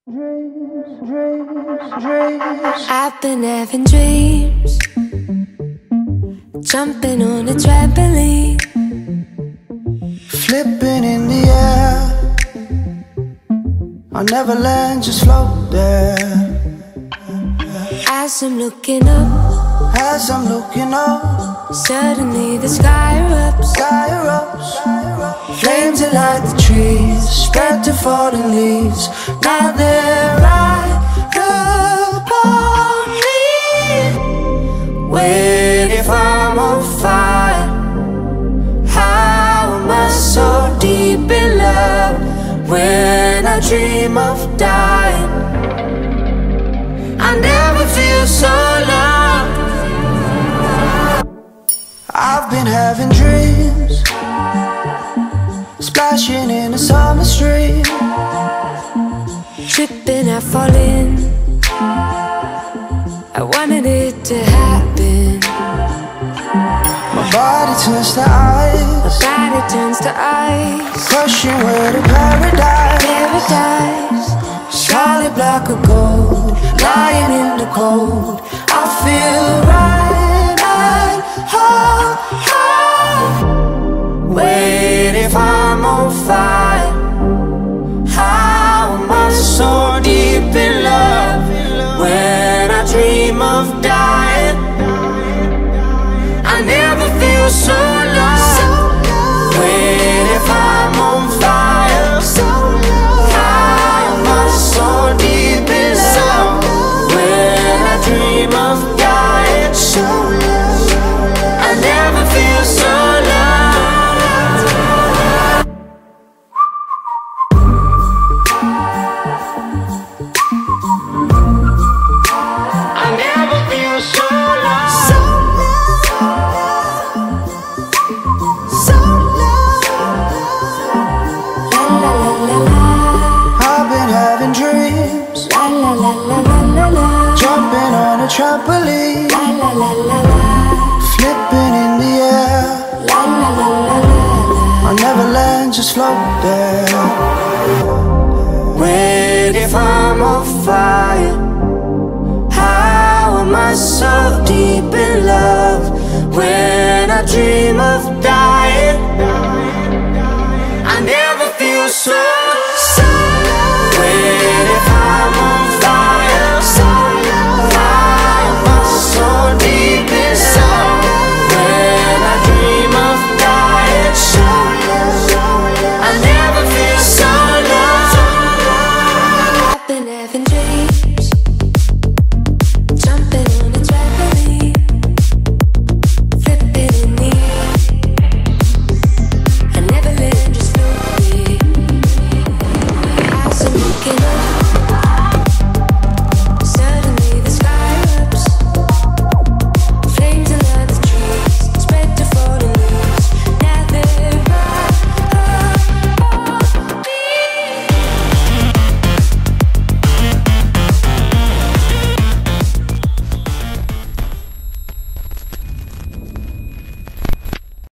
I've been having dreams, jumping on a trampoline, flipping in the air. I'll never land, just float there. As I'm looking up, suddenly the sky erupts. Flames that light the trees, spread to falling leaves. Now they're right upon me. Wait, if I'm on fire, how am I so deep in love? When I dream of dying, I never feel so loved. I've been having dreams, splashing in a summer stream, tripping, I fall in. I wanted it to happen. My body turns to ice, My body turns to ice. crushing way to paradise. Solid block of gold, lying in the cold. I feel right at home. Wait, if I'm on fire, how am I so deep in love? When I dream of dying, I never feel so lost. Wait, if I'm on fire, how am I so deep in love? When I dream of dying, I never feel so I never feel so I've been having dreams, jumping on a trampoline, flipping in the air. I'll never land, just float there. Wait, if I'm on fire, how am I so deep in love? When I dream of dying,